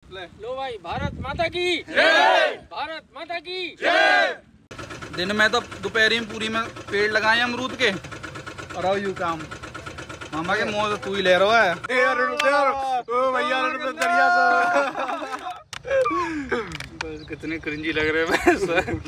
लो भाई, भारत माता की जय, भारत माता की जय। दिन में तो दोपहरी में पूरी में पेड़ लगाए अमरूद के और यू काम मामा के मुँह तू ही ले रहा है कितने क्रिंजी लग रहे हैं।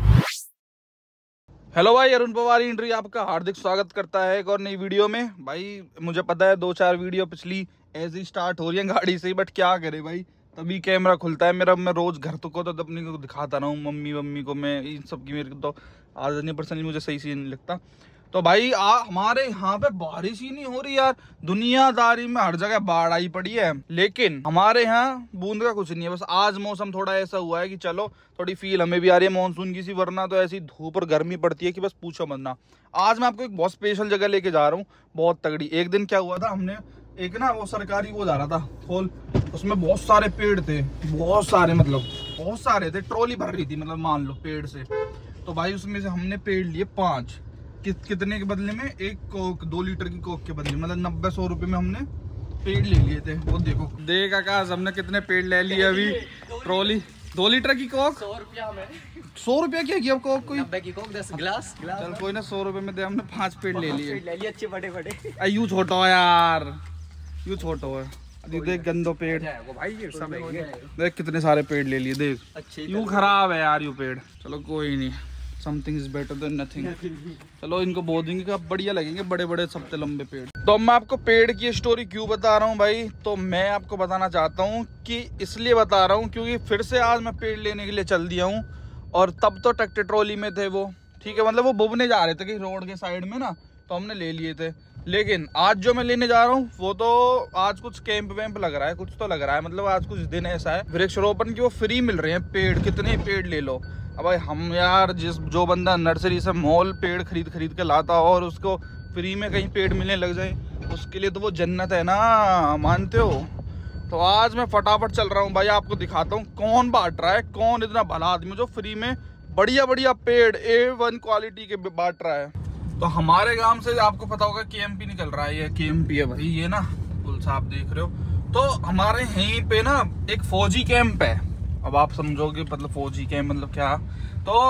हेलो भाई, अरुण पवारी इंट्री आपका हार्दिक स्वागत करता है एक और नई वीडियो में। भाई मुझे पता है 2-4 वीडियो पिछली ऐसे ही स्टार्ट हो रही है गाड़ी से ही, बट क्या करे भाई, तभी कैमरा खुलता है मेरा। मैं रोज घर तो अपनी को दिखाता रहा हूँ, मम्मी को मैं इन सब की मेरे को तो आज नहीं पर्सनली मुझे सही से नहीं लगता। तो भाई हमारे यहाँ पे बारिश ही नहीं हो रही यार, दुनियादारी में हर जगह बाढ़ आई पड़ी है, लेकिन हमारे यहाँ बूंद का कुछ नहीं है। बस आज मौसम थोड़ा ऐसा हुआ है कि चलो थोड़ी फील हमें भी आ रही है मानसून की सी, वरना तो ऐसी धूप और गर्मी पड़ती है कि बस पूछो मत ना। आज मैं आपको एक बहुत स्पेशल जगह लेके जा रहा हूँ, बहुत तगड़ी। एक दिन क्या हुआ था, हमने एक ना वो सरकारी वो जा रहा था खोल, उसमें बहुत सारे पेड़ थे, बहुत सारे मतलब बहुत सारे थे, ट्रॉली भर रही थी मतलब मान लो पेड़ से। तो भाई उसमें से हमने पेड़ लिए 5, कितने के बदले में, एक कोक 2 लीटर की कोक के बदले मतलब 90-100 रुपए में हमने पेड़ ले लिए थे। वो देखो देख आकाश, हमने कितने पेड़ ले लिए अभी। ट्रॉली 2 लीटर की कोक 100 रुपया में। 100 रुपया क्या किया कोक कोई? 90 की कोक 10 गिलास। चल कोई ना, 100 रुपए में दे, हमने 5 पेड़ ले लिए। अच्छे बड़े बड़े। यू छोटा हो यार, यू छोटा है। देख गंदो पेड़ भाई, ये सब देख कितने सारे पेड़ ले लिए, देख यू खराब है यार यू पेड़। चलो कोई नहीं, something is better than nothing. चलो इनको बो देंगे, अब बढ़िया लगेंगे बड़े बड़े सबसे लंबे पेड़। तो मैं आपको पेड़ की स्टोरी क्यों बता रहा हूँ भाई, तो मैं आपको बताना चाहता हूँ कि इसलिए बता रहा हूँ क्योंकि फिर से आज मैं पेड़ लेने के लिए चल दिया हूँ। और तब तो ट्रैक्टर ट्रॉली में थे वो, ठीक है, मतलब वो बुबने जा रहे थे कि रोड के साइड में ना, तो हमने ले लिए थे। लेकिन आज जो मैं लेने जा रहा हूँ वो तो आज कुछ कैंप वैम्प लग रहा है, कुछ तो लग रहा है, मतलब आज कुछ दिन ऐसा है वृक्षारोपण की वो फ्री मिल रहे हैं पेड़, कितने पेड़ ले लो। अब भाई हम यार जो बंदा नर्सरी से मॉल पेड़ खरीद के लाता और उसको फ्री में कहीं पेड़ मिलने लग जाए, उसके लिए तो वो जन्नत है ना, मानते हो। तो आज मैं फटाफट चल रहा हूँ भाई, आपको दिखाता हूँ कौन बांट रहा है, कौन इतना भला आदमी जो फ्री में बढ़िया बढ़िया पेड़ A1 क्वालिटी के बांट रहा है। तो हमारे गांव से आपको पता होगा KMP निकल रहा है, ये KMP है भाई, ये ना पुल सा आप देख रहे हो। तो हमारे यहीं पे ना एक फौजी कैंप है। अब आप समझोगे मतलब फौजी कैंप मतलब क्या, तो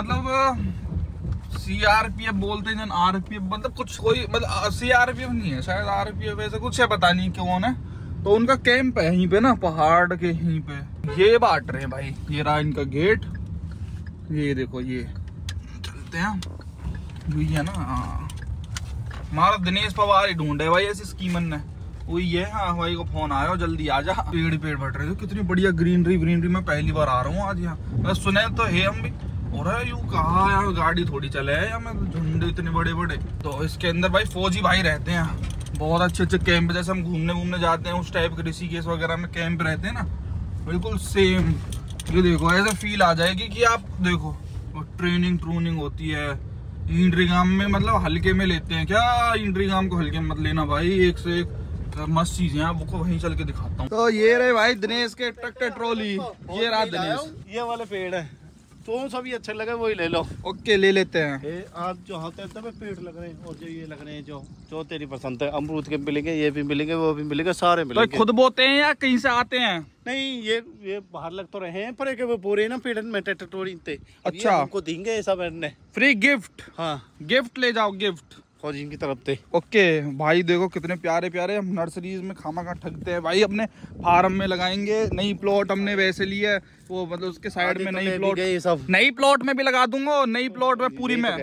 मतलब CRPF बोलते हैं, RPF मतलब कुछ कोई मतलब CRPF नहीं है शायद, RPF ऐसा कुछ है, पता नहीं कौन है। तो उनका कैंप है यहीं पे ना पहाड़ के यहीं पे, ये बांट रहे हैं भाई। ये रहा इनका गेट, ये देखो, ये चलते हैं वही है ना। हमारा दिनेश पवार ढूंढे भाई ऐसी स्कीमन ने, वही है। हाँ भाई को फोन आया, जल्दी आ जा। पेड़ बढ़ रहे थे, कितनी बढ़िया ग्रीनरी मैं पहली बार आ रहा हूँ आज यहाँ। बस सुने तो है हम भी, और यू कहा यार गाड़ी थोड़ी चले है या झुंडे इतने बड़े बड़े। तो इसके अंदर भाई फौजी भाई रहते हैं, बहुत अच्छे कैंप, जैसे हम घूमने जाते हैं उस टाइप के ऋषिकेश वगैरह में कैंप रहते हैं ना, बिल्कुल सेम। ये देखो ऐसे फील आ जाएगी कि आप देखो ट्रेनिंग होती है। इंट्रीगाम में मतलब हल्के में लेते हैं क्या, इंट्रीगाम को हल्के में मत लेना भाई, एक से एक मस्त चीज है, आपको वहीं चल के दिखाता हूँ। तो ये रहे भाई दिनेश के ट्रैक्टर ट्रॉली, ये रहा दिनेश, ये वाले पेड़ है, तो सभी अच्छे लगे वही ले लो। ओके ले लेते हैं। आज जो होते हैं तब पेड़ लग रहे हैं, और जो ये लग रहे हैं जो तेरी पसंद है, अमरूद के मिलेंगे, ये भी मिलेंगे, वो भी मिलेंगे, सारे मिलेंगे। तो खुद बोते हैं या कहीं से आते हैं? नहीं, ये बाहर लग तो रहे हैं, पर एक वो पूरे ना पेड़ में ट्रैक्टर ट्रॉली थे। अच्छा, हमको देंगे सब फ्री गिफ्ट। हाँ, गिफ्ट ले जाओ, गिफ्ट फौजी की तरफ से। ओके भाई देखो कितने प्यारे प्यारे, हम नर्सरीज में खामा ठगते हैं भाई, अपने फार्म में लगाएंगे। नई प्लॉट हमने वैसे लिया है, वो मतलब उसके साइड में नई प्लॉट, ये सब नई प्लॉट में भी लगा दूंगा, और नई प्लॉट में पूरी में।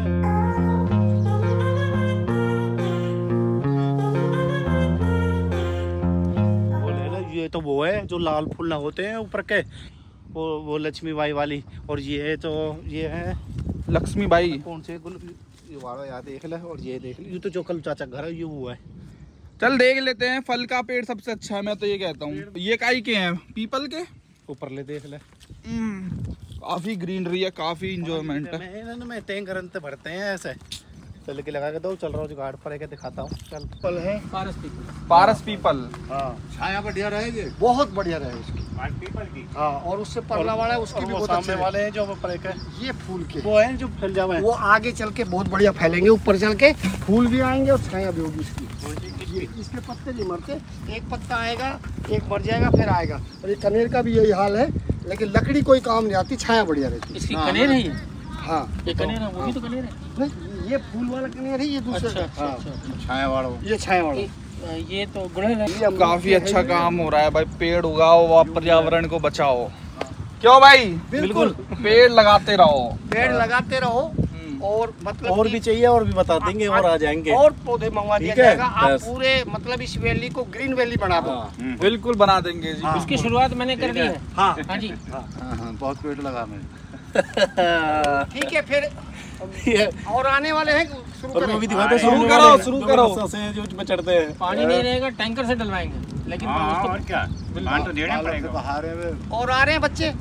ये तो वो है जो लाल फूल ना होते हैं ऊपर के, वो लक्ष्मी बाई वाली, और ये है तो ये है लक्ष्मी बाई, कौन से वाला याद देख ले, और ये देख ले, ये तो जो कल चाचा घर है ये वो है। चल देख लेते हैं, फल का पेड़ सबसे अच्छा है, मैं तो ये कहता हूँ। ये काई के हैं, पीपल के, ऊपर ले देख ले, काफी ग्रीनरी है, काफी इंजॉयमेंट है। मैं टैंक रंते भरते हैं ऐसे, चल के लगा के दो, चल रहा हूँ गार्ड पर दिखाता हूँ। चल पल है पारस पीपल, हाँ, छाया बढ़िया रहेगी, बहुत बढ़िया रहेगी उसकी पीपल की। हाँ, और उससे पल्ला वाला है, उसकी भी बहुत अच्छे वाले हैं जो पर ये फूल के वो हैं जो फैल जावे, वो आगे चल के बहुत बढ़िया फैलेंगे, ऊपर चल के फूल भी आएंगे और छाया भी होगी उसकी। इस इसके पत्ते नहीं मरते, एक पत्ता आएगा, एक मर जाएगा, फिर आएगा। और ये कनेर का भी यही हाल है, लेकिन लकड़ी कोई काम नहीं आती, छाया बढ़िया रहती है। इसकी कनेर है ये? हाँ, ये कनेर है, वो भी तो कनेर है। नहीं, ये फूल वाला कनेर है, ये दूसरा। अच्छा, छाया वाला, ये छाया वाला। ये तो गुड़हल है। काफी अच्छा काम हो रहा है भाई, पेड़ उगाओ और पर्यावरण को बचाओ। क्यों भाई? बिल्कुल, पेड़ लगाते रहो, पेड़ लगाते रहो। और मतलब और भी चाहिए और भी बता देंगे और आ जाएंगे, और पौधे मंगवा दिया जाएगा। आप पूरे मतलब इस वैली को ग्रीन वैली बना दो। बिल्कुल बना देंगे जी। उसकी शुरुआत मैंने कर दी है। हाँ हाँ जी, बहुत पेड़ लगा मैं। ठीक है, फिर और आने वाले हैं, शुरू करो। शुरू करो। जो चढ़ते हैं, पानी नहीं रहेगा, टैंकर से डलवाएंगे, लेकिन और क्या, पानी तो देना पड़ेगा। और आ रहे हैं बच्चे।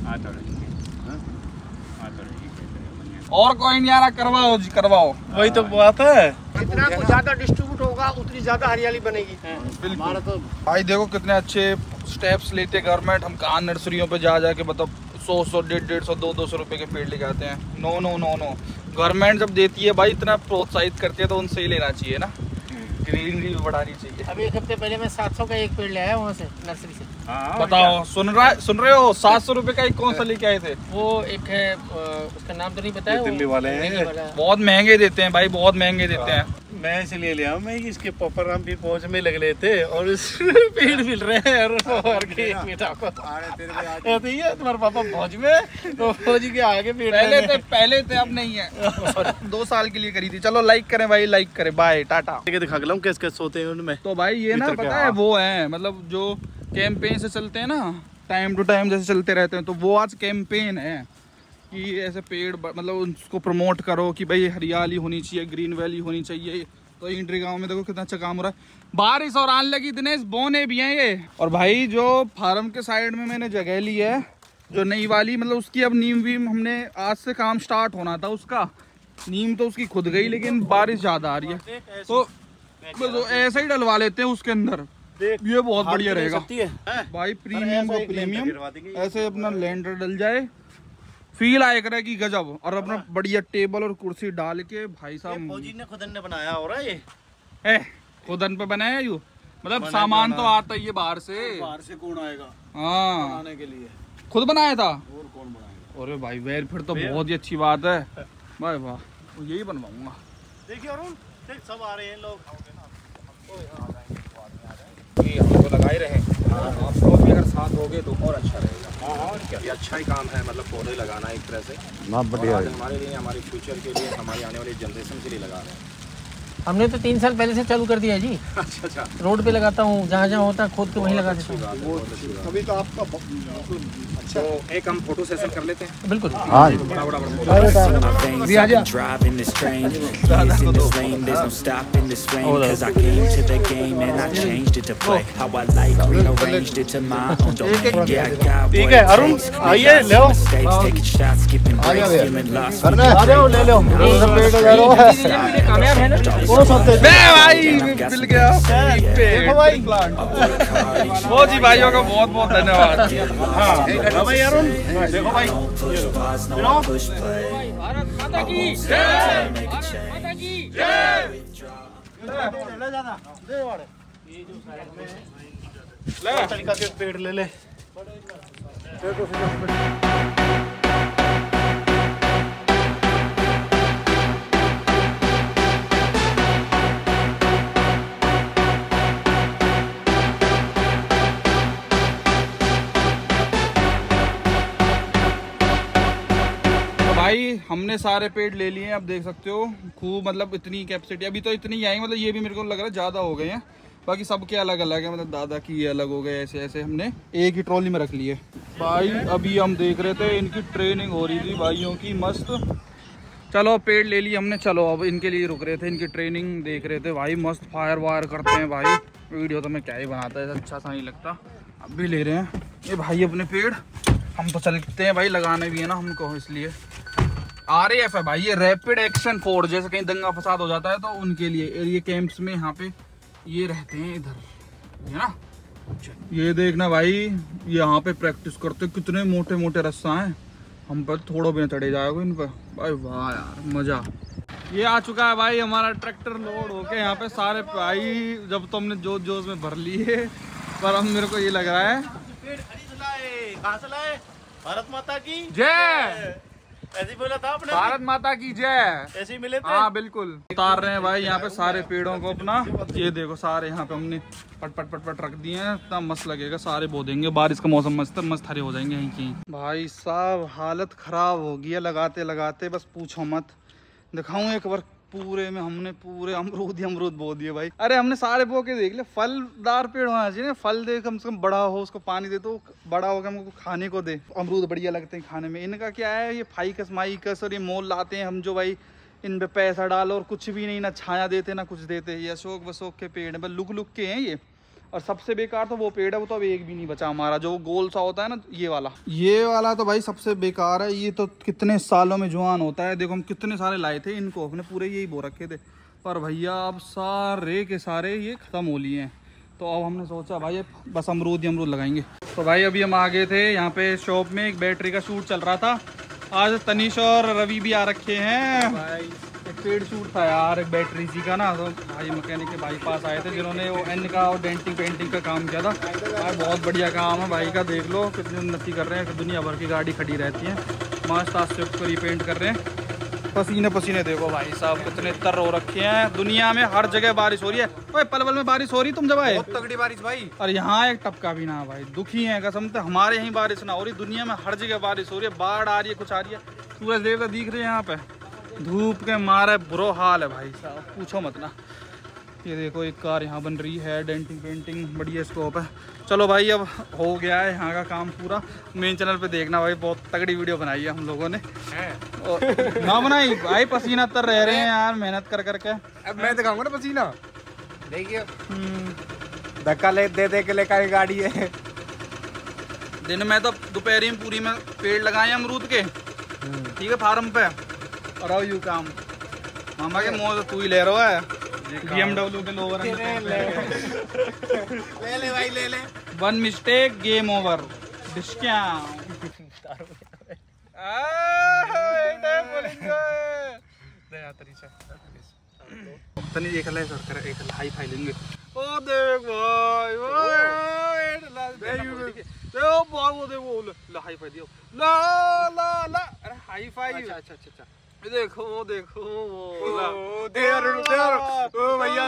और कोई नहीं आ रहा, करवाओ जी, करवाओ। वही तो बात है। जितना कुछ ज्यादा डिस्ट्रीब्यूट होगा उतनी ज्यादा हरियाली बनेगी। बिल्कुल भाई, देखो कितने अच्छे स्टेप्स लेते गवर्नमेंट। हम कहाँ नर्सरियों पे जा के मतलब 100 150 200 रुपए के पेड़ लेके आते हैं। No no no no, government जब देती है भाई, इतना प्रोत्साहित करती है तो उनसे ही लेना चाहिए ना, ग्रीनरी बढ़ानी चाहिए। अभी एक हफ्ते पहले मैं 700 का एक पेड़ ले आया वहाँ से, नर्सरी से। बताओ, सुन रहे हो? 700 रुपए का एक कौन सा लेके आए थे? वो एक है, उसका नाम तो नहीं पता है। दिल्ली वाले हैं, बहुत महंगे देते हैं भाई, बहुत महंगे देते हैं। मैं इसलिए लिया मैं, इसके पॉपर हम भी पहुंच में लग रहे थे और इस पेड़ मिल रहे हैं और तुम्हारे पापा फौज में, तो फौज के आगे पेड़ पहले थे, अब नहीं है। 2 साल के लिए करी थी। चलो लाइक करें भाई, लाइक करें, बाय, टाटा। दिखा के लाऊं कैसे कैसे सोते हैं उनमें। तो भाई ये ना पता है, वो है मतलब जो कैंपेन से चलते हैं ना, टाइम टू टाइम जैसे चलते रहते हैं, तो वो आज कैंपेन है कि ऐसे पेड़ मतलब उसको प्रमोट करो कि भाई हरियाली होनी चाहिए, ग्रीन वैली होनी चाहिए। तो इंट्री गांव में देखो कितना अच्छा काम हो रहा है। बारिश और आने लगी दिनेश, बोने भी हैं ये। और भाई जो फार्म के साइड में मैंने जगह ली है, जो नई वाली, मतलब उसकी अब नीम वीम हमने आज से काम स्टार्ट होना था उसका। नीम तो उसकी खुद गई, लेकिन बारिश ज्यादा आ रही है तो ऐसे ही डलवा लेते हैं उसके अंदर। ये बहुत बढ़िया रहेगा भाई, प्रीमियम का प्रीमियम। ऐसे अपना लैंडर डल जाए, फील आया करे कि गजब। और अपना बढ़िया टेबल और कुर्सी डाल के भाई साहब, फौजी ने खुदन ने बनाया हो रहा है ये है, खुदन पे बनाया यू, मतलब सामान तो आता ही है बाहर से कौन आएगा हाँ बनाने के लिए, खुद बनाया था। और कौन बनाएगा। अरे भाई वेर, फिर तो बहुत ही अच्छी बात है भाई, वाह, यही बनवाऊंगा। देखिए अरुण, देख सब आ रहे हैं लोग, हम तो लगा ही रहे, आप लोग भी अगर साथ होगे तो और अच्छा रहेगा। और क्या, ये अच्छा ही काम है, मतलब पौधे लगाना एक तरह से ना, बढ़िया हमारे लिए, हमारे फ्यूचर के लिए, हमारी आने वाली जनरेशन के लिए लगा रहे हैं। हमने तो 3 साल पहले से चालू कर दिया है जी। अच्छा, रोड पे लगाता हूँ, जहाँ जहाँ होता है खोद के वहीं लगा देता हूँ। अभी तो आपका तो एक हम फोटो सेशन कर लेते हैं। बिल्कुल। ठीक है अरुण, आइए ले लो, कामयाब है ना भाई, मिल गया वो जी। भाइयों का बहुत बहुत धन्यवाद। भाई अरुण, देखो भाई, भारत माता की जय, भारत माता की जय। तरीका के पेड़ ले ले। भाई हमने सारे पेड़ ले लिए हैं, अब देख सकते हो खूब, मतलब इतनी कैपेसिटी, अभी तो इतनी ही आएंगे, मतलब ये भी मेरे को लग रहा है ज़्यादा हो गए हैं। बाकी सबके अलग अलग है, मतलब दादा की ये अलग हो गए, ऐसे ऐसे हमने एक ही ट्रॉली में रख लिए। भाई अभी हम देख रहे थे, इनकी ट्रेनिंग हो रही थी भाइयों की, मस्त। चलो पेड़ ले लिए हमने, चलो अब इनके लिए रुक रहे थे, इनकी ट्रेनिंग देख रहे थे भाई। मस्त फायर वायर करते हैं भाई, वीडियो तो मैं क्या ही बनाता है, अच्छा सा नहीं लगता। अब भी ले रहे हैं ये भाई अपने पेड़, हम तो चलते हैं भाई, लगाने भी है ना हमको, इसलिए RAF है भाई, ये रैपिड एक्शन फोर्स, जैसे कहीं दंगा फसाद हो जाता है तो उनके लिए एरिया कैंप्स में यहाँ पे ये रहते हैं, इधर है ना। ये देखना भाई, यहाँ पे प्रैक्टिस करते, कितने मोटे मोटे रस्सा हैं, हम पर थोड़ा भी ना चढ़े जाएगा इन पर भाई। वाह यार मजा। ये आ चुका है भाई हमारा ट्रैक्टर लोड होके यहाँ पे सारे भाई, जब तो हमने जोश जोश में भर लिए, पर अब मेरे को ये लग रहा है भारत माता की जय, ऐसे बोला था आपने, भारत माता की जय, ऐसे ही मिले थे। हाँ बिल्कुल। उतार रहे हैं भाई यहाँ पे सारे पेड़ों को अपना, ये देखो सारे यहाँ पे हमने पट पट पट पट रख दिए हैं, इतना मस्त लगेगा, सारे बो देंगे, बारिश का मौसम मस्त मस्त हरे हो जाएंगे यहीं की। भाई साहब हालत खराब हो गई है लगाते लगाते, बस पूछो मत। दिखाऊं एक बार, पूरे में हमने पूरे अमरूद ही अमरूद बो दिए भाई। अरे हमने सारे बो के देख ले, फलदार पेड़ होना चाहिए, फल दे कम से कम, बड़ा हो, उसको पानी दे तो बड़ा होगा, हमको खाने को दे। अमरूद बढ़िया लगते हैं खाने में। इनका क्या है, ये फाइकस माइकस और ये मोल लाते हैं हम, जो भाई इन पे पैसा डालो और कुछ भी नहीं, ना छाया देते ना कुछ देते। ये अशोक वशोक के पेड़ हैं, बस लुक लुक के हैं ये। और सबसे बेकार तो वो पेड़ है, वो तो अब एक भी नहीं बचा हमारा, जो गोल सा होता है ना, ये वाला तो भाई सबसे बेकार है। ये तो कितने सालों में जवान होता है, देखो हम कितने सारे लाए थे इनको, अपने पूरे यही बो रखे थे, पर भैया अब सारे के सारे ये ख़त्म हो लिए हैं। तो अब हमने सोचा भाई बस अमरूद ही अमरूद लगाएंगे। तो भाई अभी हम आ गए थे यहाँ पे शॉप में, एक बैटरी का शूट चल रहा था। आज तनीश और रवि भी आ रखे हैं भाई। एक पेड शूट था यार, एक बैटरी सी का ना, तो भाई मैकेनिक के भाई पास आए थे, जिन्होंने वो एन का और डेंटिंग पेंटिंग का काम किया था भाई। बहुत बढ़िया काम है भाई का, देख लो कितनी उन्नति कर रहे हैं, दुनिया भर की गाड़ी खड़ी रहती है, मस्त आज स्विफ्ट को रिपेंट कर रहे हैं। पसीने पसीने देखो भाई साहब कितने तर हो रखे हैं। दुनिया में हर जगह बारिश हो रही है। ओए पलवल में बारिश हो रही, तुम जब आए बहुत तगड़ी बारिश भाई, और यहाँ एक टपका भी ना भाई, दुखी है कसम से, हमारे यहीं बारिश ना हो रही, दुनिया में हर जगह बारिश हो रही है, बाढ़ आ रही है, कुछ आ रही है। सूरज देवता दिख रहे हैं यहाँ पे, धूप के मारे बुरा हाल है भाई साहब, पूछो मत ना। ये देखो एक कार यहाँ बन रही है, डेंटिंग पेंटिंग बढ़िया स्कोप है। चलो भाई अब हो गया है यहाँ का काम पूरा। मेन चैनल पे देखना भाई, बहुत तगड़ी वीडियो बनाई है हम लोगों ने। ना बनाई भाई, पसीना तर रह रहे हैं यार मेहनत कर करके। अब मैं दिखाऊंगा ना पसीना, देखिए धक्का दे दे के लेकर गाड़ी है। दिन में तो दोपहरी में पूरी में पेड़ लगाए अमरूद के, ठीक है, फार्म पे, और यू काम मामा के मुँह तू ही ले रहा है, BMW के लोवर ले भाई ले ले। One mistake game over. तनी देख ले सर, एक हाई फाई लेंगे। ओ देख भाई, देखो वो देखो ला हाई फाई दियो, ला ला ला, अरे हाई फाई। अच्छा देखो वो देखो वो भैया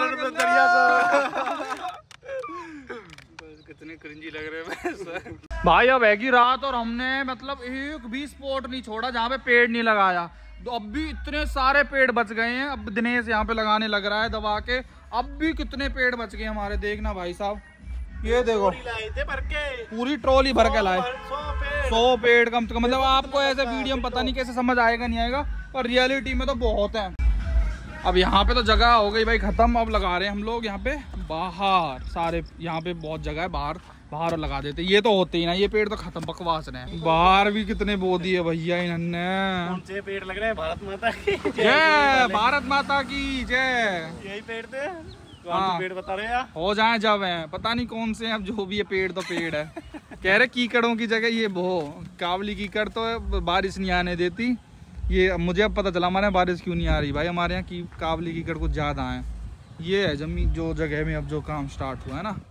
कितने क्रिंजी लग रहे हैं भाई। अब हैगी रात और हमने मतलब एक भी स्पॉट नहीं छोड़ा जहाँ पे पेड़ नहीं लगाया। तो अब भी इतने सारे पेड़ बच गए हैं। अब दिनेश यहाँ पे लगाने लग रहा है दबा के, अब भी कितने पेड़ बच गए हमारे, देखना भाई साहब। ये देखो पूरी ट्रॉली भर के लाए, 100 पेड़ कम से कम। मतलब आपको ऐसे वीडियो में पता नहीं कैसे समझ आएगा नहीं आएगा, पर रियलिटी में तो बहुत है। अब यहाँ पे तो जगह हो गई भाई खत्म, अब लगा रहे हैं हम लोग यहाँ पे बाहर सारे, यहाँ पे बहुत जगह है, बाहर लगा देते। ये तो होते ही ना, ये पेड़ तो खत्म बकवास रहे। बाहर भी कितने बो दिए भैया इन्होंने। कौन से पेड़ लग रहे हैं? भारत माता की जय, भारत माता की जय। यही पेड़ थे, हाँ, पेड़ बता रहे हैं हो जाए जब है, पता नहीं कौन से हैं, अब जो भी है पेड़ तो पेड़ है। कह रहे कीकड़ों की जगह ये बो, कावली कीकड़ तो बारिश नहीं आने देती। ये मुझे अब पता चला हमारे बारिश क्यों नहीं आ रही भाई, हमारे यहाँ की कावली कीकड़ कुछ ज्यादा है। ये है जमीन जो जगह में अब जो काम स्टार्ट हुआ है ना।